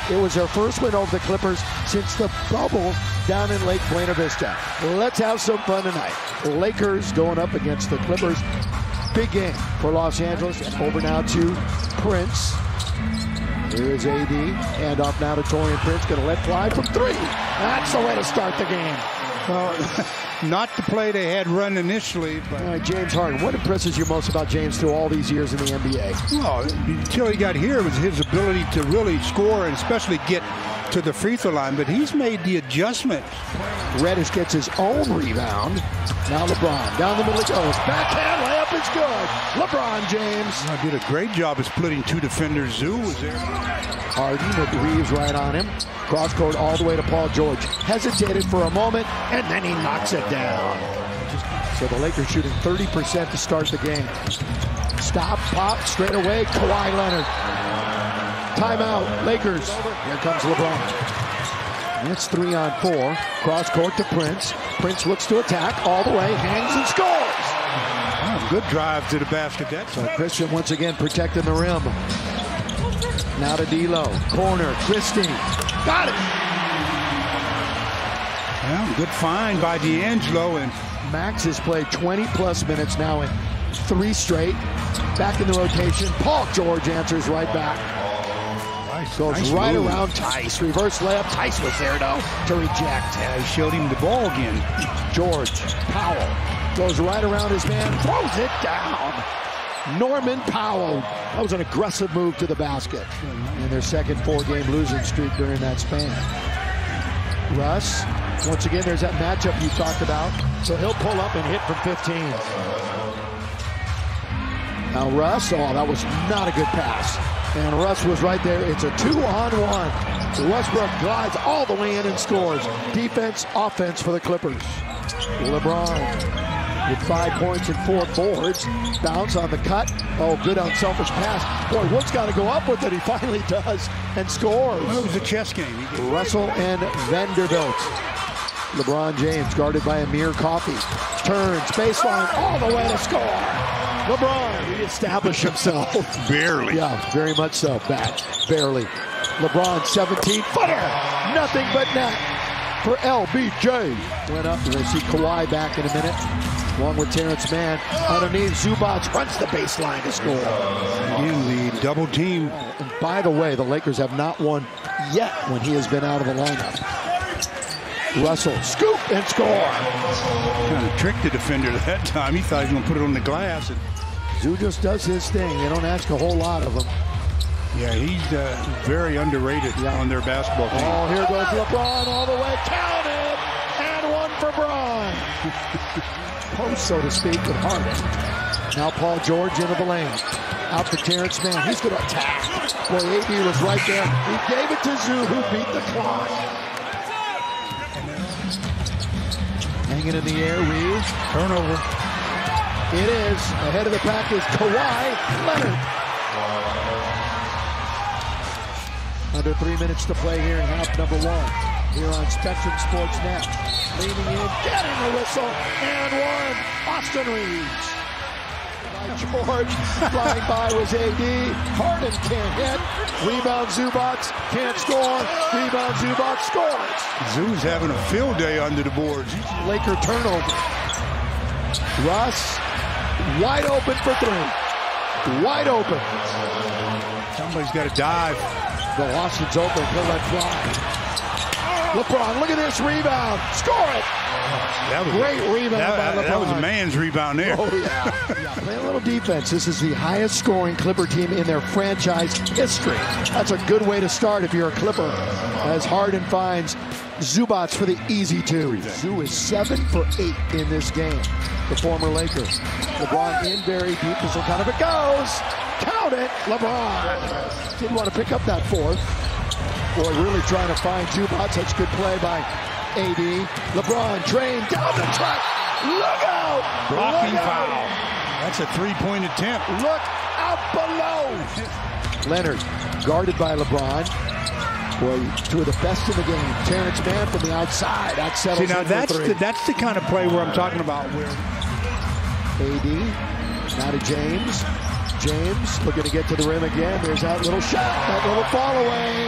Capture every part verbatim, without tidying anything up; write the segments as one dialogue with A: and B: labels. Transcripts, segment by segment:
A: It was their first win over the Clippers since the bubble down in Lake Buena Vista. Let's have some fun tonight. Lakers going up against the Clippers. Big game for Los Angeles. And over now to Prince. Here is A D. Hand off now to Taurean Prince. Going to let fly from three. That's the way to start the game.
B: Well, not the play they had run initially. But
A: all right, James Harden. What impresses you most about James through all these years in the N B A?
B: Well, until he got here, it was his ability to really score and especially get to the free throw line. But he's made the adjustment.
A: Reddish gets his own rebound. Now LeBron down the middle it goes. Backhand layup is good. LeBron James.
B: Well, did a great job of splitting two defenders. Zoo was there.
A: Harden with Reeves right on him. Cross court all the way to Paul George. Hesitated for a moment, and then he knocks it down. So the Lakers shooting thirty percent to start the game. Stop, pop, straight away, Kawhi Leonard. Timeout, Lakers. Here comes LeBron. It's three on four. Cross court to Prince. Prince looks to attack all the way, hangs and scores.
B: Oh, good drive to the basket. That's
A: so Christian once again protecting the rim. Now to D'Lo. Corner, Christie. Got it.
B: Well, good find by D'Angelo. And
A: Max has played twenty plus minutes now in three straight. Back in the rotation. Paul George answers right back.
B: Nice,
A: Goes
B: nice
A: right
B: move.
A: around Tice. Reverse layup. Tice was there, though, to reject.
B: Yeah, he showed him the ball again.
A: George Powell goes right around his man. Throws it down. Norman Powell. That was an aggressive move to the basket. In their second four-game losing streak during that span. Russ. Once again, there's that matchup you talked about. So he'll pull up and hit from fifteen. Now Russ, oh, that was not a good pass. And Russ was right there. It's a two-on-one. Westbrook glides all the way in and scores. Defense, offense for the Clippers. LeBron with five points and four boards. Bounce on the cut. Oh, good unselfish pass. Boy, Wood's got to go up with it. He finally does and scores.
B: Well, it was a chess game.
A: Russell and Vanderbilt. LeBron James guarded by Amir Coffey. Turns, baseline, all the way to score. LeBron reestablished himself.
B: Barely.
A: Yeah, very much so. Back, barely. LeBron, seventeen footer. Nothing but net for L B J. Went up. We're going to see Kawhi back in a minute. Along with Terrence Mann. Underneath, Zubac runs the baseline to score.
B: Again, the double team.
A: And by the way, the Lakers have not won yet when he has been out of the lineup. Russell, scoop and score.
B: Kind of tricked the defender that time. He thought he was going to put it on the glass. And
A: Zoo just does his thing. They don't ask a whole lot of him.
B: Yeah, he's uh, very underrated yeah. on their basketball team.
A: Oh, here goes LeBron all the way. Count it! And one for Bron. Post, so to speak, with Harden. Now Paul George into the lane. Out to Terrence Mann. He's going to attack. Boy, A D was right there. He gave it to Zoo, who beat the clock. Hanging in the air, Reeves. Turnover. It is. Ahead of the pack is Kawhi Leonard. Under three minutes to play here in half number one. Here on Spectrum Sports Net. Leaning in, getting the whistle, and one. Austin Reeves. By George. Flying by was A D. Harden can't hit. Rebound Zubac. Can't score. Rebound Zubac scores.
B: Zoo's having a field day under the boards.
A: Laker turnover. Russ. Wide open for three. Wide open.
B: Somebody's got to dive.
A: But Austin's open. He'll let fly. LeBron, look at this rebound. Score it.
B: That was
A: Great
B: a,
A: rebound
B: that,
A: by LeBron.
B: That was a man's rebound there.
A: Oh, yeah. yeah. Play a little defense. This is the highest scoring Clipper team in their franchise history. That's a good way to start if you're a Clipper. As Harden finds Zubac for the easy two. Zoo is seven for eight in this game. The former Laker. LeBron in very deep. This will kind of it goes. Count it. LeBron. Didn't want to pick up that fourth. Boy, really trying to find Zubac. That's good play by A D. LeBron trained down the track. Look out!
B: Blocking
A: Look
B: foul.
A: out.
B: That's a three-point attempt.
A: Look out below. Leonard guarded by LeBron. Boy, two of the best in the game. Terrence Mann from the outside. That settles
B: See, now
A: in
B: that's
A: for three.
B: the, that's the kind of play where I'm talking about. Where
A: A D. Now to James. James looking to get to the rim again. There's that little shot. That little fall away.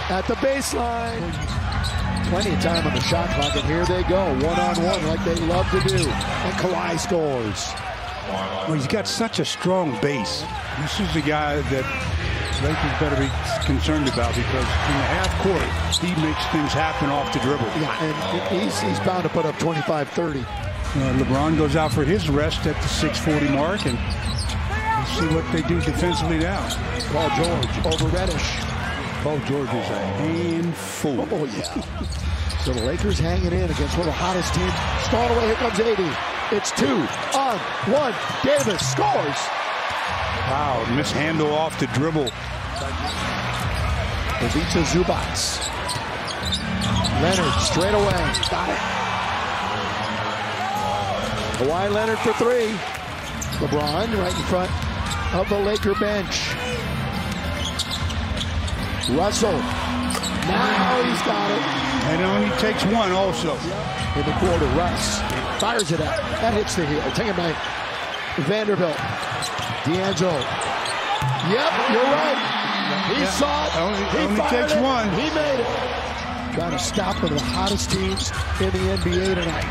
A: at the baseline. Plenty of time on the shot clock, and here they go, one-on-one like they love to do. And Kawhi scores.
B: Well, he's got such a strong base. This is the guy that Lakers better be concerned about, because in the half court, he makes things happen off the dribble.
A: Yeah, and he's, he's bound to put up twenty-five thirty.
B: Uh, LeBron goes out for his rest at the six forty mark, and we'll see what they do defensively now.
A: Paul George over Reddish.
B: Paul George is a handful.
A: Oh, yeah. So the Lakers hanging in against one of the hottest teams. Stall away, here comes A D. It's two on one. Davis scores.
B: Wow, mishandle off the dribble.
A: Ivica Zubac. Leonard straight away. Got it. Kawhi Leonard for three. LeBron right in front of the Laker bench. Russell. Now he's got it.
B: And it only takes one also.
A: In the quarter, Russ fires it up. That hits the heel. Taken by Vanderbilt. D'Angelo. Yep, you're right. He yeah. saw it.
B: Only,
A: he
B: only takes
A: it.
B: one.
A: He made it. Trying to stop one of the hottest teams in the N B A tonight.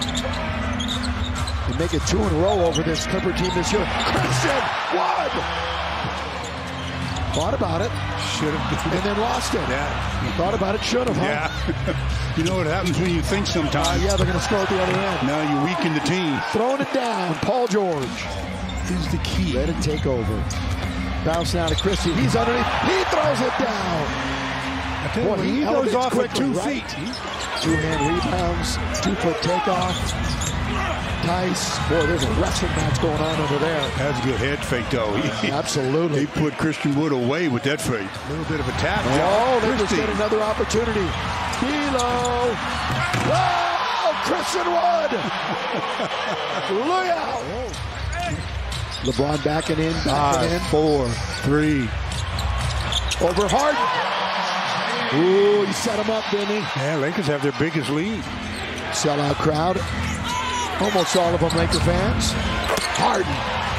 A: And make it two in a row over this Clipper team this year. Christian Wood. Thought about it.
B: Should have.
A: And then lost it.
B: Yeah.
A: Thought about it. Should have. Huh?
B: Yeah. You know what happens when you think sometimes?
A: Uh, yeah, they're going to score at the other end.
B: Now you weaken the team.
A: Throwing it down. Paul George
B: is the key.
A: Let it take over. Bounce now to Christie. He's underneath. He throws it down.
B: Boy, he, he goes off quickly, at two
A: right?
B: feet.
A: Two-hand rebounds. Two-foot takeoff. Nice. Boy, there's a wrestling match going on over there.
B: That's a good head fake, though. He,
A: Absolutely.
B: He put Christian Wood away with that fake. A little bit of a tap.
A: Oh, they just get another opportunity. Kilo. Oh, Christian Wood. Look out. LeBron backing in, backing
B: Five,
A: in.
B: four, three.
A: Over Harden. Ooh, he set him up, didn't he?
B: Yeah, Lakers have their biggest lead.
A: Sellout crowd. Almost all of them Laker fans. Harden.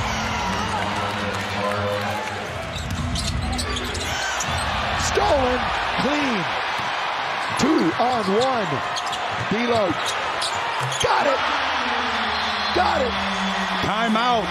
A: Stolen. Clean. Two on one. D'Lo. Got it. Got it.
B: Timeout.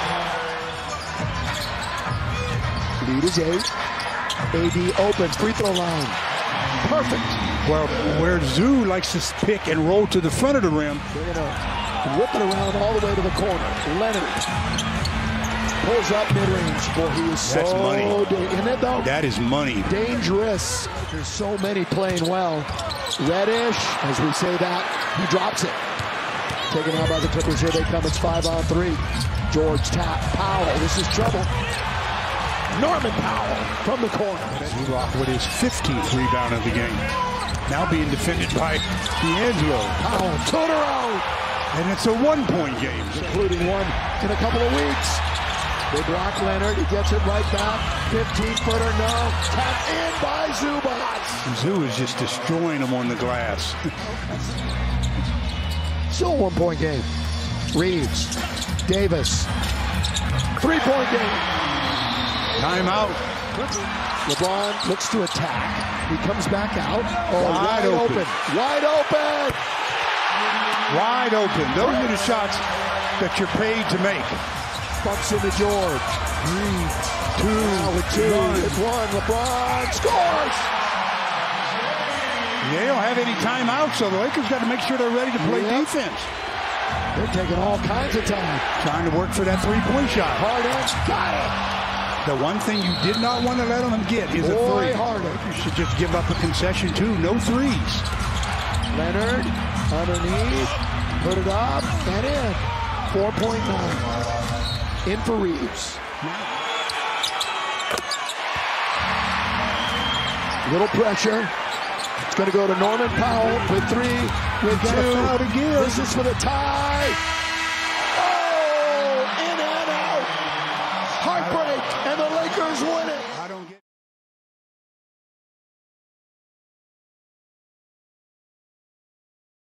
A: Lead is eight. A D open. Free throw line. Perfect.
B: Well, where Zoo likes to pick and roll to the front of the rim.
A: They're going to whip it around all the way to the corner. Leonard pulls up mid-range. Boy, he is so...
B: That's money.
A: Isn't it, though?
B: That is money.
A: Dangerous. There's so many playing well. Reddish, as we say that, he drops it. Taken out by the Clippers. Here they come. It's five on three. George tap. Powell. This is trouble. Norman Powell from the corner.
B: Zubac with his fifteenth rebound of the game. Now being defended by D'Angelo.
A: Powell, turn around.
B: And it's a one-point game.
A: Including one in a couple of weeks. They block Leonard. He gets it right back. fifteen-footer, no. Tapped in by Zubac.
B: Zoo is just destroying him on the glass.
A: Still a one-point game. Reeves. Davis. Three-point game.
B: Timeout.
A: LeBron looks to attack. He comes back out. Oh,
B: wide,
A: wide
B: open.
A: open. Wide open.
B: Wide open. Those are the shots that you're paid to make.
A: Bumps into George. Three, two, with two. One. It's one. LeBron scores.
B: They don't have any timeouts, so the Lakers got to make sure they're ready to play yep. defense.
A: They're taking all kinds of time.
B: Trying to work for that three-point shot.
A: Harden got it.
B: The one thing you did not want to let them get is
A: Boy,
B: a three.
A: Harden.
B: You should just give up a concession, too. No threes.
A: Leonard underneath. Put it up and in. four point nine. In for Reeves. Little pressure. It's going to go to Norman Powell with three, with two. This is for the tie.